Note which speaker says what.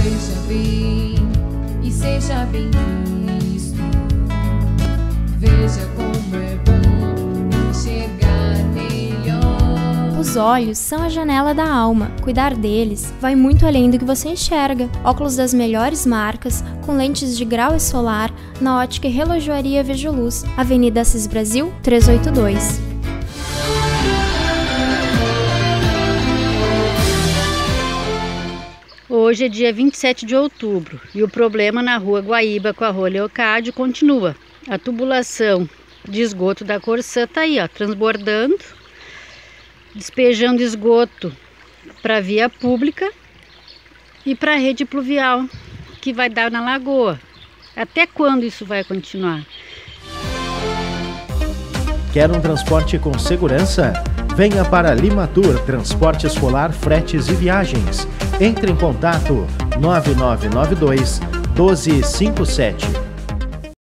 Speaker 1: Veja bem e seja bem visto. Veja como é bom enxergar melhor.
Speaker 2: Os olhos são a janela da alma. Cuidar deles vai muito além do que você enxerga. Óculos das melhores marcas, com lentes de grau e solar, na Ótica e Relojoaria Vejo Luz, Avenida Assis Brasil, 382.
Speaker 3: Hoje é dia 27 de outubro e o problema na rua Guaíba com a rua Leocádio continua. A tubulação de esgoto da Corsã está aí, ó, transbordando, despejando esgoto para a via pública e para a rede pluvial que vai dar na lagoa. Até quando isso vai continuar?
Speaker 4: Quer um transporte com segurança? Venha para Limatur Transporte Escolar, Fretes e Viagens. Entre em contato 9992 1257.